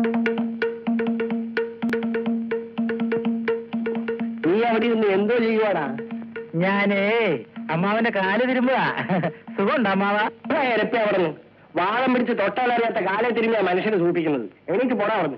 നീ അവിടെ നിന്ന് എന്തോ ചെയ്യുവാടാ? ഞാനേ അമ്മാവന്റെ കാല് തിരുമ്പുക. സുഖമുണ്ടോ അമ്മാവ? ഇരപ്പി അവിടെ നിന്ന് വാളം പിടിച്ച് തൊട്ടാലറിയാത്ത കാലെ തിരുമ്പിയാ മനുഷ്യനെ സൂപ്പിക്കുന്നത്. എനിക്ക് പോടാ അവിടെ.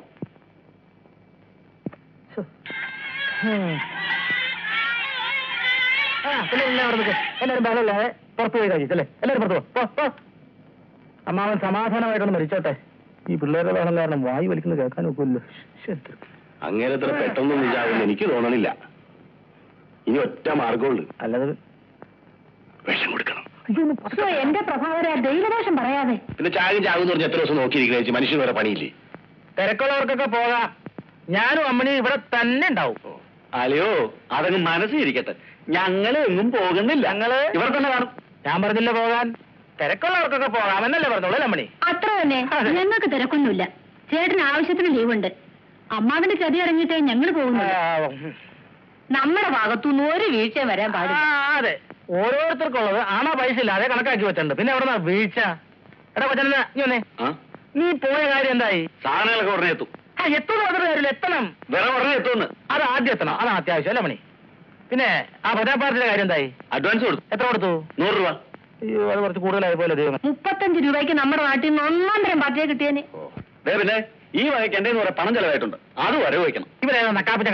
എല്ലാവരും ബഹളമില്ലാതെ പുറത്തു പോയി കഴിച്ചല്ലേ? എല്ലാവരും പുറത്തു പോ. അമ്മാവൻ സമാധാനമായിട്ടൊന്ന് മരിച്ചോട്ടെ. ഈ പിള്ളേരുടെ ബഹളം കാരണം വായു വലിക്കുന്നത് കേൾക്കാൻ ഒക്കുമല്ലോ. അങ്ങേരത്ര പെട്ടെന്നൊന്നും ഇല്ലാവുന്ന എനിക്ക് തോന്നണില്ല. ഇനി ഒറ്റ മാർഗമുള്ളൂ. അല്ലാതെ വിഷം കൊടുക്കണം. എന്റെ പ്രഭാകര ദൈവദോഷം പറയാതെ. പിന്നെ ചാകും എന്ന് പറഞ്ഞ എത്ര ദിവസം നോക്കിയിരിക്കുന്ന മനുഷ്യന് വേറെ പണിയില്ലേ? തിരക്കുള്ളവർക്കൊക്കെ പോകാം. ഞാനും അമ്മണിയും ഇവിടെ തന്നെ ഉണ്ടാവും. അല്ലയോ, അതങ്ങ് മനസ്സിരിക്കട്ടെ. ഞങ്ങള് എങ്ങും പോകുന്നില്ല. ഞങ്ങള് ഇവിടെ തന്നെ കാണും. ഞാൻ പറഞ്ഞില്ല പോകാൻ. തിരക്കുള്ളവർക്കൊക്കെ പോകാമെന്നല്ലേ പറഞ്ഞോളൂ അമ്മണി. അത്ര തന്നെ. ഞങ്ങൾക്ക് തിരക്കൊന്നുമില്ല. ചേട്ടന് ആവശ്യത്തിന് ലീവുണ്ട്. അമ്മാവിന്റെ ചതി ഇറങ്ങിയിട്ടേ ഞങ്ങൾ പോകുന്നു. നമ്മുടെ ഭാഗത്തുനിന്ന് ഒരു വീഴ്ച വരാൻ പാടില്ല. അതെ, ഓരോരുത്തർക്കുള്ളത് ആണോ പൈസ ഇല്ലാതെ കണക്കാക്കി വെച്ചിട്ടുണ്ട്. പിന്നെ എവിടെ വീഴ്ച? എടാ പറ്റല്ല, നീ പോയ കാര്യം എന്തായി? സാധനങ്ങളൊക്കെ ഉടനെ എത്തും. എത്തുന്ന മാത്രമേ കാര്യമില്ല, എത്തണം. വേറെ ഉടനെ എത്തുമെന്ന്. അത് ആദ്യം എത്തണം, അതാണ് അത്യാവശ്യം അല്ലേ മണി? പിന്നെ ആ പ്രജാപാർട്ടിയുടെ കാര്യം എന്തായി? അഡ്വാൻസ് കൊടുത്തു. എത്ര കൊടുത്തു? 100 രൂപ. അയ്യോ, അത് കുറച്ച് കൂടുതലായി പോലെ ദൈവം. 35 രൂപയ്ക്ക് നമ്മുടെ നാട്ടിൽ നിന്ന് 1 തരം പാർട്ടിയെ കിട്ടിയേനെ. പിന്നെ ഈ വകയ്ക്ക് എന്റെ പണം ചെലവായിട്ടുണ്ട്. അത് വരവ് വയ്ക്കണം. ഇവരെ നക്കാപ്പിച്ച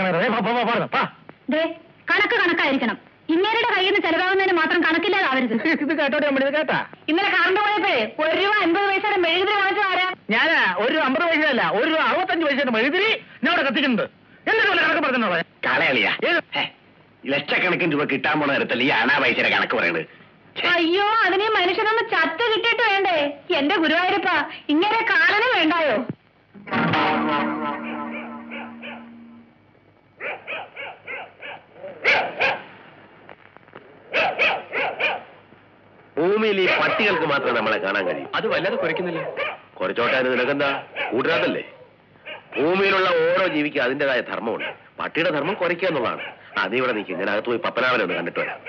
കണക്ക് കണക്കായിരിക്കണം. ഇങ്ങേരുടെ കയ്യിൽ നിന്ന് ചെലവാകുന്നതിന് മാത്രം കണക്കില്ലാതാവരുത്. ഇത് കേട്ടോട്ടെ അമ്മ, ഇത് കേട്ടാ? ഇന്നലെ കറണ്ട് പോയപ്പോഴേ 1 രൂപ 50 പൈസയുടെ മെഴുകുതിരി വാങ്ങിച്ചു ആരാ? ഞാനാ 1 രൂപ 50 പൈസയല്ല, 1 രൂപ 65 പൈസയുടെ മെഴുകുതിരി ഞാൻ അവിടെ കത്തിക്കുന്നുണ്ട്. എന്തൊക്കെ കണക്ക് പറഞ്ഞോ? കളയളിയാ, ലക്ഷക്കണക്കിന് രൂപ കിട്ടാൻ പോണ നേരത്തല്ല ഈ അനാ പൈസയുടെ കണക്ക് പറയുന്നത്. അയ്യോ, അതിനെ മനുഷ്യനൊന്ന് ചത്ത് കിട്ടിയിട്ട് വേണ്ടേ? എന്റെ ഗുരുവായൂരപ്പ, ഇങ്ങനെ കാലനും വേണ്ടായോ? ഭൂമിയിൽ ഈ പട്ടികൾക്ക് മാത്രമേ നമ്മളെ കാണാൻ കഴിയും. അത് വല്ലാതെ കുറയ്ക്കുന്നില്ല. കുറച്ചോട്ടെ, നിനക്കെന്താ? കൂട്ടുകാരല്ലേ? ഭൂമിയിലുള്ള ഓരോ ജീവിക്കും അതിൻ്റെതായ ധർമ്മമുണ്ട്. പട്ടിയുടെ ധർമ്മം കുറയ്ക്കുക എന്നുള്ളതാണ്. നീ ഇവിടെ നിൽക്കും, ഞാൻ അകത്ത് പോയി പപ്പനാവനെ ഒന്ന് കണ്ടിട്ട് വരാം.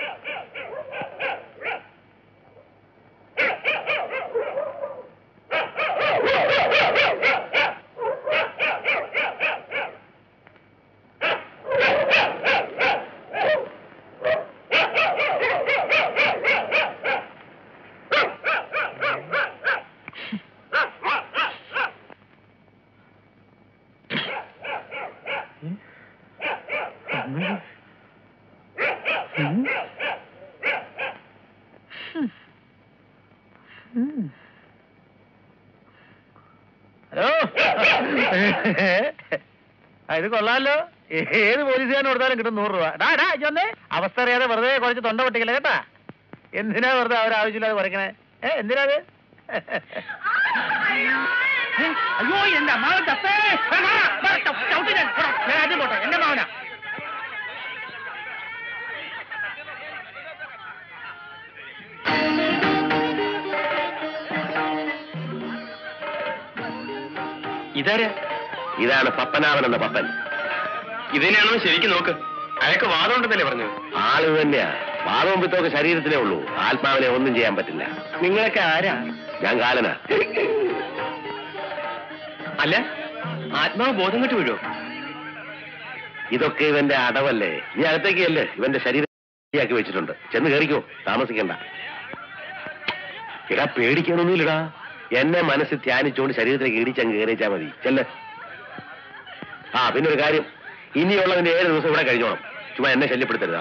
ഹലോ, ഇത് കൊള്ളാമല്ലോ. ഏത് പോലീസുകാരൻ കൊടുത്താലും കിട്ടും 100 രൂപ. ഇതൊന്നേ അവസ്ഥ അറിയാതെ വെറുതെ കുറച്ച് തൊണ്ട പൊട്ടിക്കല കേട്ടാ. എന്തിനാ വെറുതെ അവരാവശ്യമില്ലാതെ കുറയ്ക്കണേ? എന്തിനാ അത്? അയ്യോ, എന്റെ അമ്മാവൻ ചത്തേ. ഞാൻ ആദ്യം പോട്ടെ, എന്റെ അമ്മാവനാ. ഇതാണ് പപ്പനാവൻ എന്ന പപ്പൻ. ഇതിനെയാണോ ശരിക്കും നോക്ക്? അയാൾക്ക് വാദം ഉണ്ടെന്നല്ലേ പറഞ്ഞു? ആള് തന്നെയാ. വാദവും പിത്തമൊക്കെ ശരീരത്തിലേ ഉള്ളൂ, ആത്മാവിനെ ഒന്നും ചെയ്യാൻ പറ്റില്ല. നിങ്ങളൊക്കെ ആരാ? ഞാൻ കാലനാ. അല്ല, ആത്മാവ് ബോധം കെട്ട് വീഴോ? ഇതൊക്കെ ഇവന്റെ അടവല്ലേ? നീ അകത്തേക്കല്ലേ? ഇവന്റെ ശരീരമാക്കി വെച്ചിട്ടുണ്ട്. ചെന്ന് കയറിക്കോ, താമസിക്കണ്ട. ഇടാ, പേടിക്കാനൊന്നുമില്ലടാ. എന്നെ മനസ്സിൽ ധ്യാനിച്ചുകൊണ്ട് ശരീരത്തിലേക്ക് ഇടിച്ചങ്ങ് കയറിച്ചാൽ മതി. ചെല്ല്. പിന്നെ ഒരു കാര്യം, ഇനിയുള്ളതിന്റെ 7 ദിവസം ഇവിടെ കഴിഞ്ഞോണം. ചുമ്മാ എന്നെ ശല്യപ്പെടുത്തരുത്.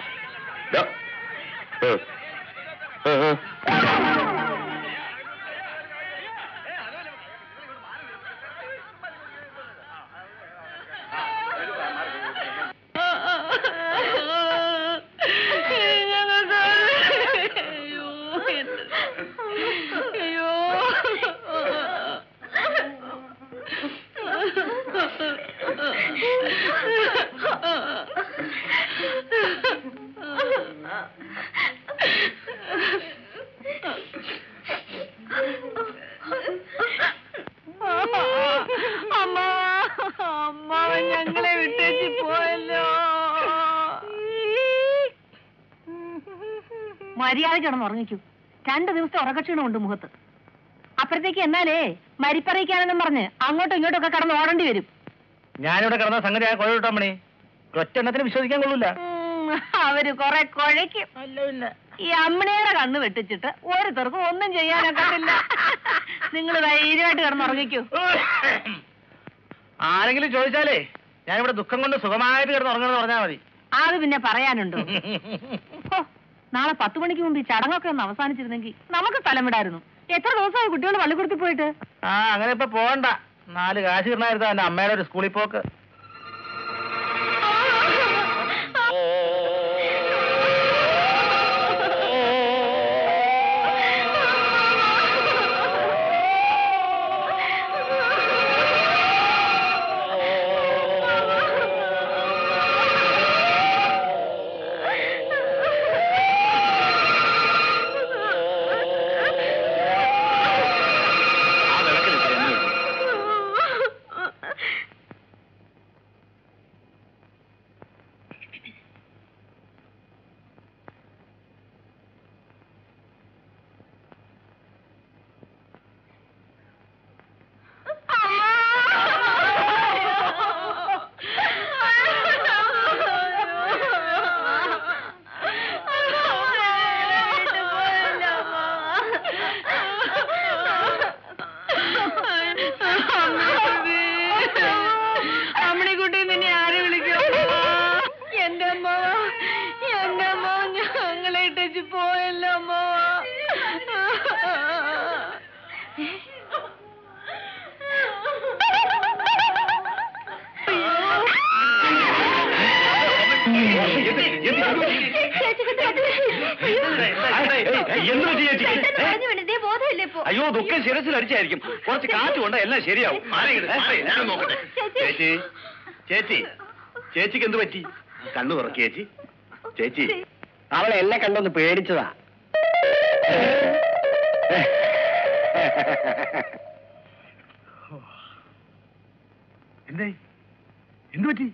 ഞങ്ങളെ വിട്ടേച്ച് പോയല്ലോ. മര്യാദ കിടന്ന് ഉറങ്ങിക്കൂ. 2 ദിവസത്തെ ഉറക്കക്ഷീണമുണ്ട് മുഖത്ത്. അപ്പുറത്തേക്ക് എന്നാലേ മരിപ്പറിയിക്കാനെന്നും പറഞ്ഞ് അങ്ങോട്ടും ഇങ്ങോട്ടും ഒക്കെ കടന്ന് ഓടേണ്ടി വരും. ഞാനിവിടെ കിടന്ന സംഗതി ആ കുഴ മണി ഒറ്റെണ്ണത്തിന് വിശ്വസിക്കാൻ കൊള്ളൂല. അവര് കൊറേ കുഴയ്ക്കും. ഈ അമ്മണിയുടെ കണ്ണ് വെട്ടിച്ചിട്ട് ഓരോരുത്തർക്കും ഒന്നും ചെയ്യാനൊക്കത്തില്ല. നിങ്ങൾ ധൈര്യമായിട്ട് കിടന്നുറങ്ങിക്കൂ. ആരെങ്കിലും ചോദിച്ചാലേ ഞാനിവിടെ ദുഃഖം കൊണ്ട് സുഖമായിട്ട് കിടന്നുറങ്ങണമെന്ന് പറഞ്ഞാൽ മതി. അത് പിന്നെ പറയാനുണ്ടോ? നാളെ 10 മണിക്ക് മുമ്പ് ഈ ചടങ്ങൊക്കെ ഒന്ന് അവസാനിച്ചിരുന്നെങ്കിൽ നമുക്ക് സ്ഥലം വിടായിരുന്നു. എത്ര ദിവസമായി കുട്ടികൾ പള്ളിക്കൂടത്തിൽ പോയിട്ട്? അങ്ങനെ ഇപ്പൊ പോകണ്ട. 4 കാശ് കിട്ടണായിരുന്നു എന്റെ അമ്മയുടെ ഒരു സ്കൂളിൽ പോക്ക്. അയ്യോ ദുഃഖം ശിരസിൽ അടിച്ചായിരിക്കും. കുറച്ച് കാറ്റ് കൊണ്ട് എല്ലാം ശരിയാവും. ചേച്ചി ചേച്ചി ചേച്ചിക്ക് എന്ത് പറ്റി? കണ്ണു തുറക്കി ചേച്ചി. ചേച്ചി അവളെ എന്നെ കണ്ടൊന്ന് പേടിച്ചതാ. എന്തേ എന്ത് പറ്റി?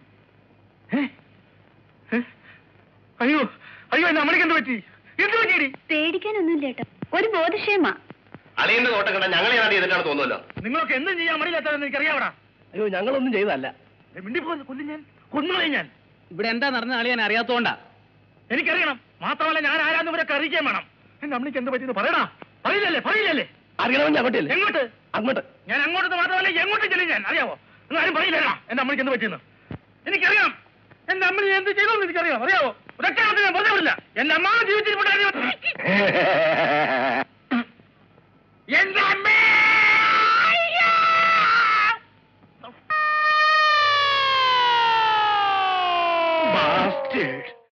അയ്യോ അയ്യോ എന്നെ അമ്മയ്ക്ക് എന്ത് പറ്റി? എന്ത് പറ്റി? പേടിക്കാനൊന്നുമില്ല ഏട്ടാ, ഒരു ബോധക്ഷേമാ. അളിയന്റെ നോട്ടം കണ്ട ഞങ്ങളെ ചെയ്തിട്ടാണ് തോന്നുമല്ലോ. നിങ്ങൾക്ക് എന്തും ചെയ്യാൻ മടിയില്ലാത്തതെന്ന് എനിക്കറിയാവടാ. അയ്യോ ഞങ്ങളൊന്നും ചെയ്തല്ല. കൊന്നുകളെ ഞാൻ. ഇവിടെ എന്താ നടന്ന ആളെ ഞാൻ അറിയാത്തോണ്ടാ. എനിക്കറിയണം. മാത്രമല്ല ഞാൻ ആരാന്ന് ഇവരൊക്കെ അറിയിക്കാൻ വേണം. എന്റെ അമ്മയ്ക്ക് എന്ത് പറ്റിയെന്ന് പറയടാ. പറയില്ലല്ലേ? അറിയണമെന്ന് അങ്ങോട്ടല്ലേ? എങ്ങോട്ട്? അങ്ങോട്ട്. ഞാൻ അങ്ങോട്ട് മാത്രമല്ല എങ്ങോട്ട് ചെല്ലും ഞാൻ. അറിയാവോ? ആരും പറയില്ലടാ എന്റെ അമ്മയ്ക്ക് എന്ത് പറ്റിയെന്ന്. എനിക്കറിയാം. എന്റെ അമ്മ എന്ത് ചെയ്തോന്ന് എനിക്കറിയാം. അറിയാവോ? ഒരൊറ്റ ഞാൻ പറഞ്ഞു വിടില്ല. എന്റെ അമ്മ ജീവിച്ചിരിപ്പുണ്ടായിരുന്നു. എന്റെ അമ്മേ Bastard!